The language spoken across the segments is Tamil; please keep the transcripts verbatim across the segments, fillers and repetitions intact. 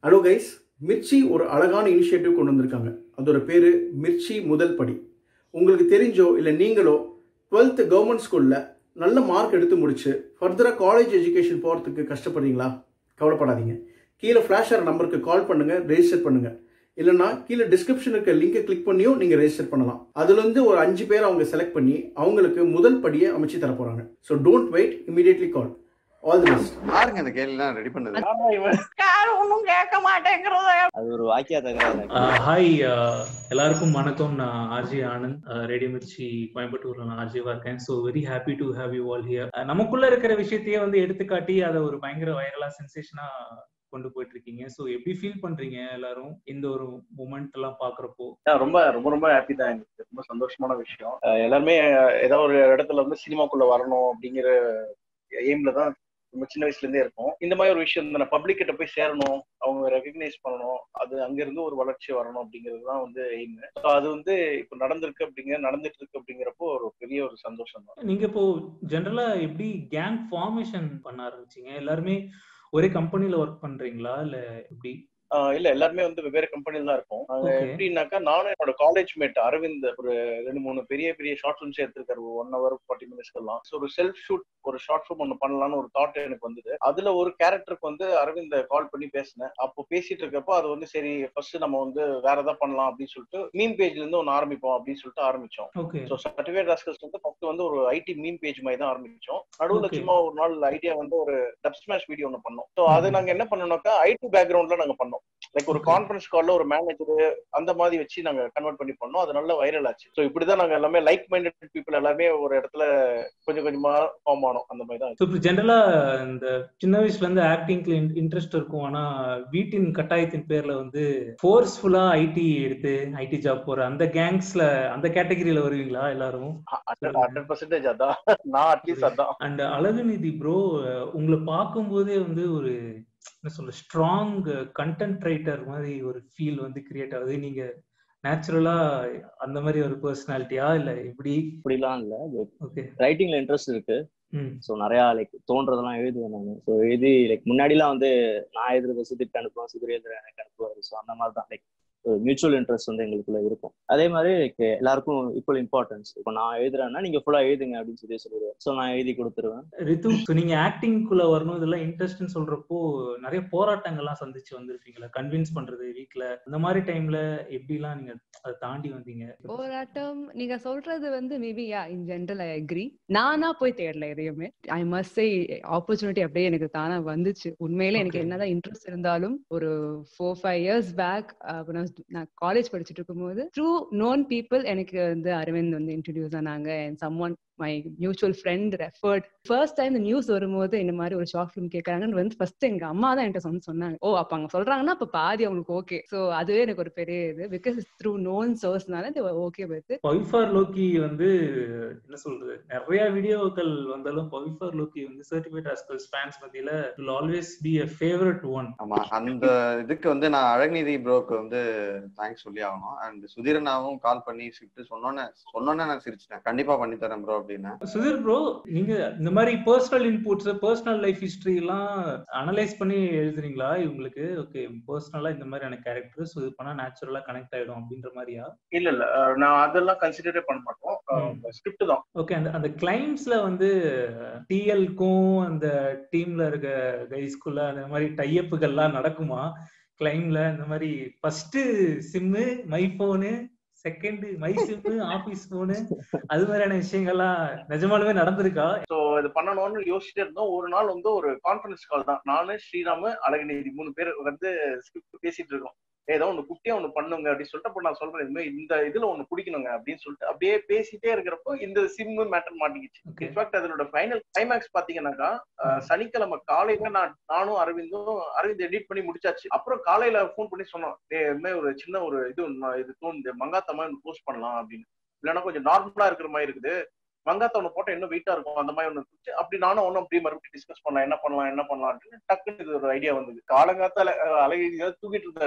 ஹலோ கைஸ், மிர்ச்சி ஒரு அழகான இனிஷியேட்டிவ் கொண்டு வந்திருக்காங்க. அதோட பேர் மிர்ச்சி முதல் படி. உங்களுக்கு தெரிஞ்சோ இல்லை நீங்களோ டுவெல்த்து கவர்மெண்ட் ஸ்கூலில் நல்ல மார்க் எடுத்து முடிச்சு ஃபர்தராக காலேஜ் எஜுகேஷன் போகிறதுக்கு கஷ்டப்படுறீங்களா? கவலைப்படாதீங்க. கீழே ஃப்ளாஷர் நம்பருக்கு கால் பண்ணுங்கள், ரெஜிஸ்டர் பண்ணுங்கள். இல்லைனா கீழே டிஸ்கிரிப்ஷன் இருக்க லிங்கை கிளிக் பண்ணியும் நீங்கள் ரெஜிஸ்டர் பண்ணலாம். அதுலேருந்து ஒரு அஞ்சு பேர் அவங்க செலக்ட் பண்ணி அவங்களுக்கு முதல் படியை அமைச்சு தர போகிறாங்க. So don't wait, immediately call. All the best. யாருங்க இந்த கேள்விலாம் ரெடி பண்ணது? ஒன்னும் கேட்க மாட்டேங்கிறது. அது ஒரு வாக்கியா தகராறு. ஹாய், எல்லாருக்கும் வணக்கம். நான் ஆர்ஜி ஆனந்த், ரேடியோ மிர்ச்சி கோயம்புத்தூர்ல நான் ஆர்ஜிவா இருக்கேன். So very happy to have you all here. நமக்குள்ள இருக்கிற விஷயத்தையே வந்து எடுத்துக்காட்டி அதை ஒரு பயங்கர வைரலா சென்சேஷனா கொண்டு போயிட்டு இருக்கீங்க. ஸோ எப்படி ஃபீல் பண்றீங்க எல்லாரும் இந்த ஒரு மூமெண்ட் எல்லாம் பாக்குறப்போ? ரொம்ப ரொம்ப ரொம்ப ஹாப்பி தான். எனக்கு ரொம்ப சந்தோஷமான விஷயம். எல்லாருமே ஏதாவது ஒரு இடத்துல வந்து சினிமாக்குள்ள வரணும் அப்படிங்கிற எய்ம்ல தான் ரொம்ப சின்ன வயசுல இருந்தே இருக்கும். இந்த மாதிரி ஒரு விஷயம் இந்த பப்ளிக் கிட்ட போய் சேரணும், அவங்க ரெகக்னைஸ் பண்ணணும், அது அங்க இருந்து ஒரு வளர்ச்சி வரணும் அப்படிங்கிறது தான் வந்து எய்ம். அது வந்து இப்ப நடந்திருக்கு அப்படிங்கிற நடந்துட்டு இருக்கு அப்படிங்கிறப்போ ஒரு பெரிய ஒரு சந்தோஷம் தான். நீங்க இப்போ ஜெனரலா எப்படி கேங் ஃபார்மேஷன் பண்ண ஆரம்பிச்சீங்க? எல்லாருமே ஒரே கம்பெனில ஒர்க் பண்றீங்களா இல்ல எப்படி? இல்ல, எல்லாருமே வந்து வெவ்வேறு கம்பெனில தான் இருக்கும். எப்படின்னாக்கா நானும் என்னோட காலேஜ் மேட் அரவிந்த் ஒரு ரெண்டு மூணு பெரிய பெரிய ஷார்ட் ஃபிலிம்ஸ் எடுத்திருக்காரு. ஒன் ஹவர் ஃபார்ட்டி மினிட்ஸ்க்கு எல்லாம். ஒரு செல்ஃப் ஷூட் ஒரு ஷார்ட் ஃபிலிம் ஒன்று பண்ணலாம்னு ஒரு தாட் எனக்கு வந்தது. அதுல ஒரு கேரக்டருக்கு வந்து அரவிந்த் கால் பண்ணி பேசினேன். அப்போ பேசிட்டு இருக்கப்போ அது வந்து சரி ஃபர்ஸ்ட் நம்ம வந்து வேற ஏதாவது பண்ணலாம் அப்படின்னு சொல்லிட்டு மீம் பேஜ்ல இருந்து ஒன்று ஆரம்பிப்போம் அப்படின்னு சொல்லிட்டு ஆரம்பிச்சோம். ஸோ சர்டிஃபைட் ராஸ்கல்ஸ் வந்து ஃபர்ஸ்ட் வந்து ஒரு ஐடி மீம் பேஜ் மாதிரி தான் ஆரம்பிச்சோம். நடுவில் சும்மா ஒரு நாள் ஐடியா வந்து ஒரு டப் ஸ்மாஷ் வீடியோ ஒன்று பண்ணோம். ஸோ அது நாங்க என்ன பண்ணோம்னாக்கா ஐடி பேக்ரவுண்ட்ல நாங்க பண்ணோம். லைக் ஒரு கான்ஃபரன்ஸ் கால்ல ஒரு மேனேஜர் அந்த மாதிரி வச்சு நாங்க கன்வெர்ட் பண்ணி பண்ணோம். அது நல்ல வைரல் ஆச்சு. ஸோ இப்படிதான் நாங்க எல்லாமே லைக் மைண்டட் பீப்புள் எல்லாமே ஒரு இடத்துல கொஞ்சம் கொஞ்சமா ஃபார்ம் ஆனோம். அந்த மாதிரி தான். இப்போ ஜெனரலா இந்த சின்ன வயசுல இருந்து ஆக்டிங்ல இன்ட்ரெஸ்ட் இருக்கும். ஆனா வீட்டின் கட்டாயத்தின் பேர்ல வந்து ஃபோர்ஸ்ஃபுல்லா ஐடி எடுத்து ஐடி ஜாப் போற அந்த கேங்ஸ்ல அந்த கேட்டகரியில வருவீங்களா எல்லாரும்? ஹண்ட்ரட் பர்சன்டேஜ் அதான். நான் அட்லீஸ்ட் அதான். அண்ட் அழகுநிதி ப்ரோ, உங்களை பார்க்கும் போதே வந்து ஒரு என்ன சொல்ற ஸ்ட்ராங் கண்டென்ட் ரைட்டர் மாதிரி ஒரு ஃபீல் வந்து கிரியேட் ஆகுது. நீங்க நேச்சுரலா அந்த மாதிரி ஒரு பர்சனாலிட்டியா இல்ல எப்படி? அப்படிலாம் இல்ல, ரைட்டிங்ல இன்ட்ரெஸ்ட் இருக்கு. ஸோ நிறையா லைக் தோன்றதெல்லாம் எழுதுவேன் நான். ஸோ எழுதி லைக் முன்னாடிலாம் வந்து நான் எழுதுறத சுத்திட்டு அனுப்புவேன், சுதிர் எழுதுற எனக்கு அனுப்புவாரு. ஸோ அந்த மாதிரி தான் லைக் ஒரு மியூச்சுவல் இன்ட்ரெஸ்ட் வந்து எங்களுக்குள்ள இருக்கும். அதே மாதிரி லைக் எல்லாருக்கும் ஈக்குவல் இம்பார்ட்டன்ஸ். இப்போ நான் எழுதுறேன்னா நீங்க ஃபுல்லா எழுதுங்க அப்படின்னு சொல்லி சொல்லுவேன். ஸோ நான் எழுதி கொடுத்துருவேன். ரித்து, நீங்க ஆக்டிங்குள்ள வரணும் இதெல்லாம் இன்ட்ரெஸ்ட்னு சொல்றப்போ நிறைய போராட்டங்கள்லாம் சந்திச்சு வந்திருப்பீங்களா? கன்வின்ஸ் பண்றது வீட்ல, அந்த மாதிரி டைம்ல எப்படிலாம் நீங்க அதை தாண்டி வந்தீங்க? போராட்டம் நீங்க சொல்றது வந்து maybe yeah in general I agree. நானா போய் தேடல எதையுமே. ஐ மஸ்ட் சே ஆப்பர்ச்சுனிட்டி அப்படியே எனக்கு தானா வந்துச்சு. உண்மையில எனக்கு என்னதான் இன்ட்ரெஸ்ட் இருந்தாலும் ஒரு ஃபோர் ஃபைவ் இயர்ஸ் பேக் நான் காலேஜ் படிச்சுட்டு இருக்கும்போது த்ரூ நோன் பீப்புள் எனக்கு வந்து அரவிந்த் வந்து இன்ட்ரடியூஸ் ஆனாங்க. And someone my mutual friend referred. First time இந்த நியூஸ் வரும்போது இந்த மாதிரி ஒரு ஷார்ட் ஃபிலிம் கேட்கறாங்கன்னு வந்து ஃபர்ஸ்ட் எங்க அம்மா தான் என்கிட்ட சொன்ன சொன்னாங்க. ஓ அப்ப அவங்க சொல்றாங்கன்னா அப்ப பாதி அவங்களுக்கு ஓகே. சோ அதுவே எனக்கு ஒரு பெரிய இது. பிகாஸ் த்ரூ நோன் சோர்ஸ்னால இது ஓகே. வித் பவிஃபார் லோக்கி வந்து என்ன சொல்றது, நிறைய வீடியோக்கள் வந்தாலும் பவிஃபார் லோக்கி வந்து சர்டிஃபைட் ராஸ்கல்ஸ் ஃபேன்ஸ் மத்தியில will always be a favorite one. ஆமா, அந்த இதுக்கு வந்து நான் அழகுநிதி ப்ரோக்கு வந்து தேங்க்ஸ் சொல்லி ஆகணும். அண்ட் சுதீரனாவும் கால் பண்ணி ஸ்கிரிப்ட் சொன்னோன்னே சொன்னோன்னே நான் சிரிச்சிட்டேன். கண்டிப்பா பண்ணி தரேன் ப்ரோ. சுதீர் ப்ரோ, நீங்க இந்த மாதிரி personal inputs, personal life history எல்லாம் அனலைஸ் பண்ணி எழுதுறீங்களா இவங்களுக்கு? ஓகே, பர்சனலா இந்த மாதிரியான கேரக்டர்ஸ் இது பண்ணா நேச்சுரலா கனெக்ட் ஆயிடும் அப்படின்ற மாதிரியா? இல்ல இல்ல, நான் அதெல்லாம் கன்சிடரே பண்ண மாட்டோம். ஸ்கிரிப்ட் தான். ஓகே, அந்த அந்த கிளைம்ஸ்ல வந்து டிஎல்க்கும் அந்த டீம்ல இருக்க கைஸ்குள்ள அந்த மாதிரி டைஅப்புகள்லாம் நடக்குமா கிளைம்ல? இந்த மாதிரி first sim my phone, second my sim office phone, அது மாதிரியான விஷயங்கள்லாம் நிஜமாலுமே நடந்திருக்கா? சோ இது பண்ணணும்னு யோசிச்சுட்டே இருந்தோம். ஒரு நாள் வந்து ஒரு கான்ஃபரன்ஸ் கால் தான். நானு, ஸ்ரீராமு, அழகுநிதி மூணு பேர் வந்து ஸ்கிரிப்ட் பேசிட்டு இருக்கோம். ஏதோ ஒண்ணு குட்டியா ஒண்ணு பண்ணுங்க அப்படின்னு சொல்லிட்டு அப்ப நான் சொல்றேன், இதுமாதிரி இந்த இதுல ஒண்ணு குடிக்கணுங்க அப்படின்னு சொல்லிட்டு அப்படியே பேசிட்டே இருக்கிறப்போ இந்த சிம் மேட்டர் மாட்டிக்கிச்சு. இன்ஃபேக்ட் அதனோட ஃபைனல் கிளைமேக்ஸ் பாத்தீங்கன்னாக்கா சனிக்கிழமை காலையில நான் நானும் அரவிந்தும் அரவிந்த் எடிட் பண்ணி முடிச்சாச்சு. அப்புறம் காலையில போன் பண்ணி சொன்னோம், ஏ ஒரு சின்ன ஒரு இது இது தோணுது, மங்காத்தமா போஸ்ட் பண்ணலாம் அப்படின்னு. இல்லைன்னா கொஞ்சம் நார்மலா இருக்கிற மாதிரி இருக்குது, மங்காத்த ஒண்ணு போட்டா இன்னும் வெயிட்டா இருக்கும், அந்த மாதிரி ஒண்ணு இருந்துச்சு. அப்படி நானும் ஒன்னும் அப்படி மறுபடியும் டிஸ்கஸ் பண்ணலாம், என்ன பண்ணலாம் என்ன பண்ணலாம் அப்படின்னு டக்குன்னு இது ஒரு ஐடியா வந்தது. காலங்காத்தால அழகு தூக்கிட்டு இருந்தாரு.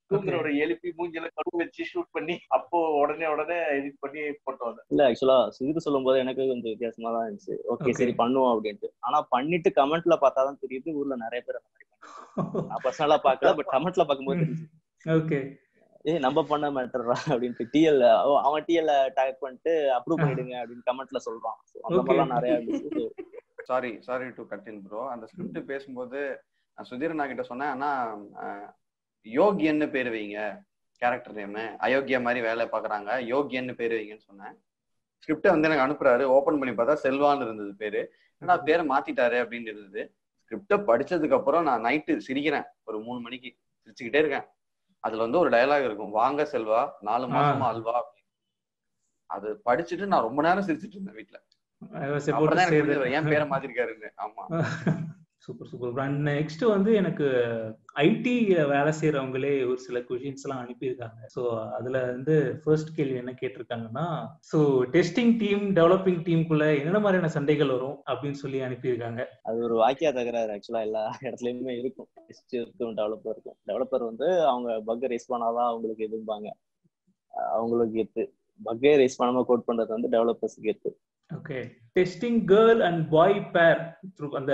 தூங்குறவரை எழுப்பி மூஞ்சில கடுவு வச்சு ஷூட் பண்ணி அப்போ உடனே உடனே எடிட் பண்ணி போட்டோம். இல்ல ஆக்சுவலா சுதிர் சொல்லும் போது எனக்கு கொஞ்சம் வித்தியாசமா தான் இருந்துச்சு. ஓகே சரி பண்ணுவோம் அப்படின்ட்டு. ஆனா பண்ணிட்டு கமெண்ட்ல பார்த்தாதான் தெரியுது ஊர்ல நிறைய பேர் அந்த மாதிரி பண்ணாங்க. நான் பர்சனலா பாக்கல, பட் கமெண்ட்ல பார்க்கும்போது தெரிஞ்சு ஓகே ஏய் நம்ம பண்ண மேட்டர்ரா அப்படின்ட்டு டிஎல் அவன் டிஎல் டைப் பண்ணிட்டு அப்ரூவ் பண்ணிடுங்க அப்படின்னு கமெண்ட்ல சொல்றான். அந்த மாதிரிலாம் நிறைய இருந்துச்சு. Sorry sorry to cut in bro. அந்த ஸ்கிரிப்ட் பேசும்போது சுதீர் நான் கிட்ட சொன்னேன், ஆனா யோகியன்னு பேர் வைங்க கேரக்டர் நேமு, அயோக்கியா மாதிரி வேலை பாக்குறாங்க, யோகியன்னு பேர் வைங்கன்னு சொன்னேன். ஸ்கிரிப்டை வந்து எனக்கு அனுப்புறாரு, ஓபன் பண்ணி பார்த்தா செல்வான்னு இருந்தது பேரு. ஏன்னா பேரை மாத்திட்டாரு அப்படின்னு இருந்தது. ஸ்கிரிப்டை படிச்சதுக்கு அப்புறம் நான் நைட்டு சிரிக்கிறேன், ஒரு மூணு மணிக்கு சிரிச்சுக்கிட்டே இருக்கேன். அதுல வந்து ஒரு டயலாக் இருக்கும், வாங்க செல்வா நாலு மாசமா அல்வா அப்படின்னு. அது படிச்சுட்டு நான் ரொம்ப நேரம் சிரிச்சுட்டு இருந்தேன் வீட்டுல. அப்புறம் எனக்கு புரிஞ்சது ஏன் பேரை மாத்திருக்காருன்னு. ஆமா சூப்பர் சூப்பர். நெக்ஸ்ட் வந்து எனக்கு ஐடி வேலை செய்யறவங்களே ஒரு சில கொஷின்ஸ் எல்லாம் அனுப்பியிருக்காங்க. ஸோ அதுல வந்து ஃபர்ஸ்ட் கேள்வி என்ன கேட்டிருக்காங்கன்னா, ஸோ டெஸ்டிங் டீம் டெவலப்பிங் டீமுக்குள்ள என்னென்ன மாதிரியான சண்டைகள் வரும் அப்படின்னு சொல்லி அனுப்பியிருக்காங்க. அது ஒரு வாக்கியா தகராறு ஆக்சுவலா எல்லா இடத்துலயுமே இருக்கும். டெஸ்ட் இருக்கும், டெவலப்பர் இருக்கும். டெவலப்பர் வந்து அவங்க பக்கை ரைஸ் பண்ணாதான் அவங்களுக்கு எதிர்ப்பாங்க, அவங்களுக்கு எத்து. பக்கே ரைஸ் பண்ணாம கோட் பண்றது வந்து டெவலப்பர்ஸ்க்கு எத்து. Okay, testing girl and boy pair through அந்த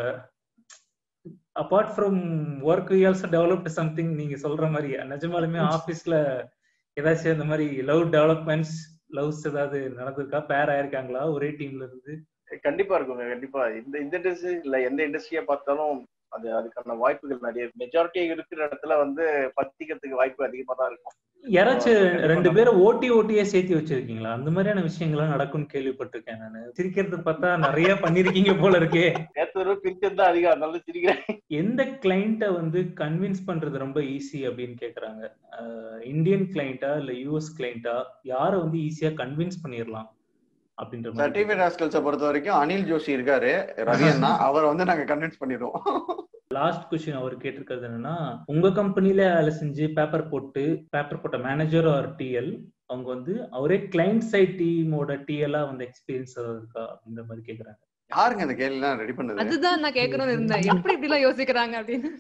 apart from work we also developed something. நீங்க சொல்ற மாதிரி நிஜமாலுமே ஆபீஸ்ல ஏதாச்சும் இந்த மாதிரி லவ் டெவலப்மெண்ட்ஸ் லவ்ஸ் ஏதாவது நடந்திருக்கா? பேர் ஆயிருக்காங்களா ஒரே டீம்ல இருந்து? கண்டிப்பா இருக்குங்க. கண்டிப்பா இந்த இந்த இண்டஸ்ட்ரி இல்ல எந்த இண்டஸ்ட்ரியா பார்த்தாலும் அது அதுக்கான வாய்ப்புகள் நிறைய. மெஜாரிட்டி இருக்கிற இடத்துல வந்து பத்திக்கிறதுக்கு வாய்ப்பு அதிகமா தான் இருக்கும். யாராச்சும் ரெண்டு பேரும் ஓட்டி ஓட்டியே சேர்த்து வச்சிருக்கீங்களா? அந்த மாதிரியான விஷயங்கள்லாம் நடக்கும்னு கேள்விப்பட்டிருக்கேன் நானு. சிரிக்கிறது பார்த்தா நிறைய பண்ணிருக்கீங்க போல இருக்கே. நேத்து பிரிச்சது தான் அதிகம், அதனால சிரிக்கிறேன். எந்த கிளைண்ட்டை வந்து கன்வின்ஸ் பண்றது ரொம்ப ஈஸி அப்படின்னு கேக்குறாங்க. இந்தியன் கிளைண்டா இல்ல யூஎஸ் கிளைண்டா, யாரை வந்து ஈஸியா கன்வின்ஸ் பண்ணிடலாம் அப்படின்ற மாதிரி? சர்டிஃபைட் ராஸ்கல்ஸை பொறுத்த வரைக்கும் அனில் ஜோஷி இருக்காரு, ரவி அண்ணா, அவரை வந்து நாங்க கன்வின்ஸ் பண்ணிடுவோம். லாஸ்ட் கொஸ்டின் அவர் கேட்டிருக்கிறது என்னன்னா, உங்க கம்பெனில வேலை செஞ்சு பேப்பர் போட்டு பேப்பர் போட்ட மேனேஜர் ஆர் டிஎல் அவங்க வந்து அவரே கிளைண்ட் சைட் டீமோட டிஎல்லா வந்து எக்ஸ்பீரியன்ஸ் இருக்கா அப்படின்ற மாதிரி கேக்குறாங்க. யாருங்க அந்த கேள்வி எல்லாம் ரெடி பண்ணது? அதுதான் நான் கேட்கணும்னு இருந்தேன், எப்படி இப்படி எல்லாம் யோசிக்கிறாங்க அப்படின்னு.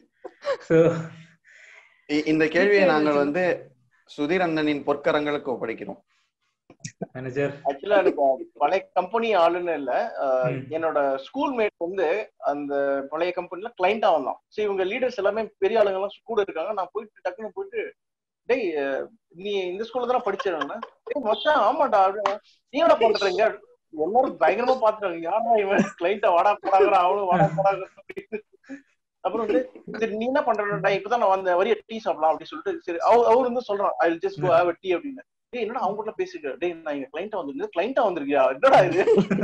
இந்த கேள்வியை நாங்கள் வந்து சுதீர் அண்ணனின் பொற்கரங்களுக்கு ஒப்படைக்கிறோம். மேனேஜர் ஆக்சுவலா எனக்கு பழைய கம்பெனி ஆளுன்னு இல்ல, என்னோட ஸ்கூல் மேட் வந்து அந்த பழைய கம்பெனில கிளைண்டா வந்தான். சரி இவங்க லீடர்ஸ் எல்லாமே பெரிய ஆளுங்க எல்லாம் கூட இருக்காங்க. நான் போயிட்டு டக்குன்னு போயிட்டு, டேய் நீ இந்த ஸ்கூல்ல தானே படிச்சிருந்தா? டேய் மச்சான் ஆமாடா அப்படின்னு. நீ என்ன பண்றீங்க? எல்லாரும் பயங்கரமா பாத்துறாங்க, யாரா இவன் கிளைண்டா வாடா போடாங்கிற, அவனும் வாடா போடாங்க. அப்புறம் வந்து சரி நீ என்ன பண்றா, இப்பதான் நான் வந்த வரிய டீ சாப்பிடலாம் அப்படின்னு சொல்லிட்டு, சரி அவர் வந்து சொல்றான் I will just go have a tea அப்படின்னு. டேய் என்னடா அவங்க கூட பேசிட்டு, டேய் நான் இங்க கிளைண்டா வந்திருக்கேன், கிளைண்டா வந்திருக்கியா, என்னடா இது?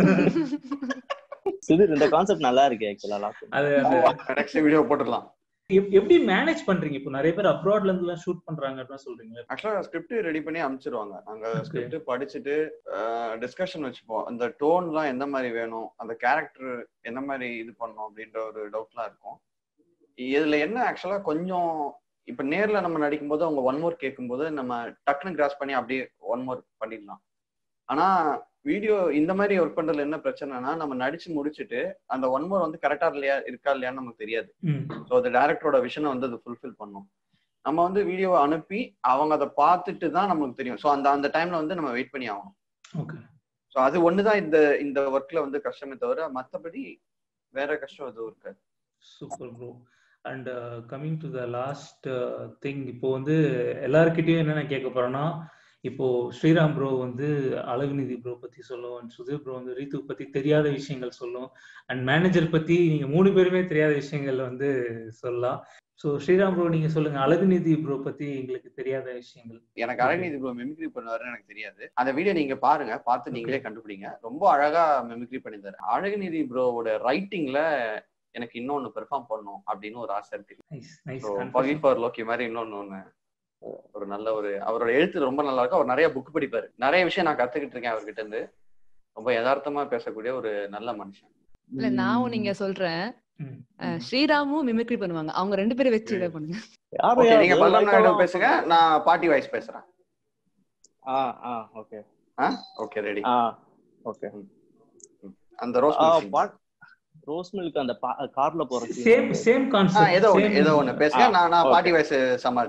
சுதீர் இந்த கான்செப்ட் நல்லா இருக்கு ஆக்சுவலா. அது நெக்ஸ்ட் வீடியோ போட்டுடலாம். எப்படி மேனேஜ் பண்றீங்க? இப்போ நிறைய பேர் அப்ராட்ல இருந்து எல்லாம் ஷூட் பண்றாங்க அப்படின்னு சொல்றீங்க. ஆக்சுவலா ஸ்கிரிப்ட் ரெடி பண்ணி அனுப்பிச்சிருவாங்க. நாங்க ஸ்கிரிப்ட் படிச்சுட்டு டிஸ்கஷன் வச்சுப்போம். அந்த டோன் எல்லாம் எந்த மாதிரி வேணும், அந்த கேரக்டர் என்ன மாதிரி இது பண்ணணும் அப்படின்ற ஒரு டவுட்லாம் இருக்கும். இதுல என்ன ஆக்சுவலா கொஞ்சம் இப்ப நேர்ல நம்ம நடிக்கும் போது அவங்க ஒன் மோர் கேட்கும் போது நம்ம டக்குன்னு கிராஸ் பண்ணி அப்படியே ஒன் மோர் பண்ணிடலாம். ஆனா வீடியோ இந்த மாதிரி ஒர்க் பண்றதுல என்ன பிரச்சனைனா, நம்ம நடிச்சு முடிச்சுட்டு அந்த ஒன் மோர் வந்து கரெக்டா இல்லையா இருக்கா இல்லையான்னு நமக்கு தெரியாது. ஸோ அது டைரக்டரோட விஷனை வந்து அது ஃபுல்ஃபில் பண்ணும். நம்ம வந்து வீடியோவை அனுப்பி அவங்க அதை பார்த்துட்டு தான் நமக்கு தெரியும். ஸோ அந்த அந்த டைம்ல வந்து நம்ம வெயிட் பண்ணி ஆகணும். ஸோ அது ஒண்ணுதான் இந்த இந்த ஒர்க்ல வந்து கஷ்டமே தவிர மற்றபடி வேற கஷ்டம் எதுவும் இருக்காது. Super bro. And coming to the last thing, இப்போ வந்து எல்லாருக்கிட்டையும் என்னென்ன கேட்க போறேன்னா, இப்போ ஸ்ரீராம் ப்ரோ வந்து அழகுநிதி ப்ரோ பத்தி சொல்லும், அண்ட் சுதீர் ப்ரோ வந்து ரீத்து பத்தி தெரியாத விஷயங்கள் சொல்லும், அண்ட் மேனேஜர் பத்தி நீங்க மூணு பேருமே தெரியாத விஷயங்கள் வந்து சொல்லலாம். ஸோ ஸ்ரீராம் ப்ரோ நீங்க சொல்லுங்க, அழகுநிதி ப்ரோ பத்தி எங்களுக்கு தெரியாத விஷயங்கள். எனக்கு அழகுநிதி ப்ரோ மெமிக்ரி பண்ணுவாருன்னு எனக்கு தெரியாது. அந்த வீடியோ நீங்க பாருங்க, பார்த்து நீங்களே கண்டுபிடிங்க. ரொம்ப அழகா மெமிக்ரி பண்ணிருந்தாரு. அழகுநிதி ப்ரோவோட ரைட்டிங்ல எனக்கு இன்னொன்னு பெர்ஃபார்ம் பண்ணணும் அப்படின்னு ஒரு ஆசை இருக்கு. லோக்கி மாதிரி இன்னொன்னு ஒண்ணு ஒரு நல்ல ஒரு அவரோட எழுத்து ரொம்ப நல்லா இருக்கும். அவர் நிறைய புக் படிப்பாரு. நிறைய விஷயம் நான் கத்துக்கிட்டு இருக்கேன் அவர்கிட்ட இருந்து. ரொம்ப யதார்த்தமா பேசக்கூடிய ஒரு நல்ல மனுஷன். இல்ல நான் நீங்க சொல்றேன், ஸ்ரீராமும் மிமிக்ரி பண்ணுவாங்க. அவங்க ரெண்டு பேரும் வச்சு இதை பண்ணுங்க. நீங்க பல்ராம் நாயுடு பேசுங்க, நான் பாட்டி வாய்ஸ் பேசுறேன். Ah ah okay ah okay ready. Ah okay. அந்த ரோஸ் மில்க் ரோஸ் மில்க் அந்த கார்ல போற சேம் சேம் கான்செப்ட். ஏதோ ஒன்னு ஏதோ ஒன்னு பேசுங்க, நான் நான் பாட்டி வாய்ஸ் சமாளிச்சுக்கிறேன்.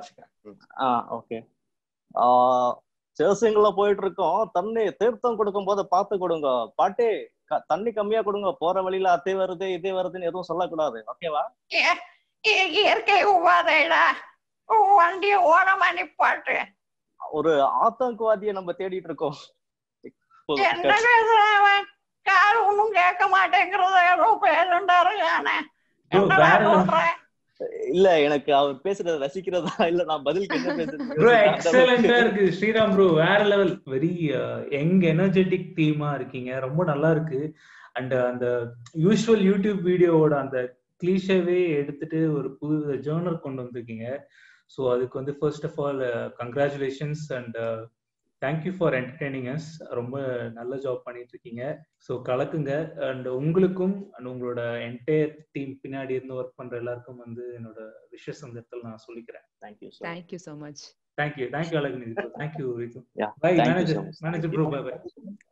ஆ ஓகே. சேர்சிங்ல போயிட்டு இருக்கோம். தண்ணி தீர்த்தம் கொடுக்கும் போது பார்த்து கொடுங்க பாட்டி. தண்ணி கம்மியா கொடுங்க. போற வழியில அத்தை வருது இதே வருதுன்னு எதுவும் சொல்லக்கூடாது. ஓகேவா? இயற்கை உபாதைடா, வண்டிய ஓரமா நிப்பாட்டு. ஒரு ஆத்தங்கவாதியை நம்ம தேடிட்டு இருக்கோம். என்ன பேசுறவன்? கார் ஒன்னும் கேட்க மாட்டேங்கிறத ஏதோ பேசுண்டாரு. இல்ல எனக்கு அவர் பேசுறது ரசிக்கிறதா இல்ல நான் பதிலுக்கு என்ன பேசுறேன். ப்ரோ எக்ஸலென்ட்டா இருக்கு ஸ்ரீராம் ப்ரோ. வேற லெவல். வெரி யங் எனர்ஜெட்டிக் டீமா இருக்கீங்க. ரொம்ப நல்லா இருக்கு. அண்ட் அந்த யூசுவல் யூடியூப் வீடியோவோட அந்த கிளீஷேவே எடுத்துட்டு ஒரு புது ஜேர்னர் கொண்டு வந்திருக்கீங்க. ஸோ அதுக்கு வந்து first of all congratulations and thank you for entertaining us. ரொம்ப நல்ல ஜாப் பண்ணிட்டு இருக்கீங்க. ஸோ கலக்குங்க. அண்ட் உங்களுக்கும் அண்ட் உங்களோட என்டையர் டீம் பின்னாடி இருந்து ஒர்க் பண்ற எல்லாருக்கும் வந்து என்னோட விஷஸ் அந்த இடத்துல நான் சொல்லிக்கிறேன். Thank you thank you so much. Thank you thank you அழகு. Thank you. Yeah, bye thank you manager so much. Manager bro. Bye by.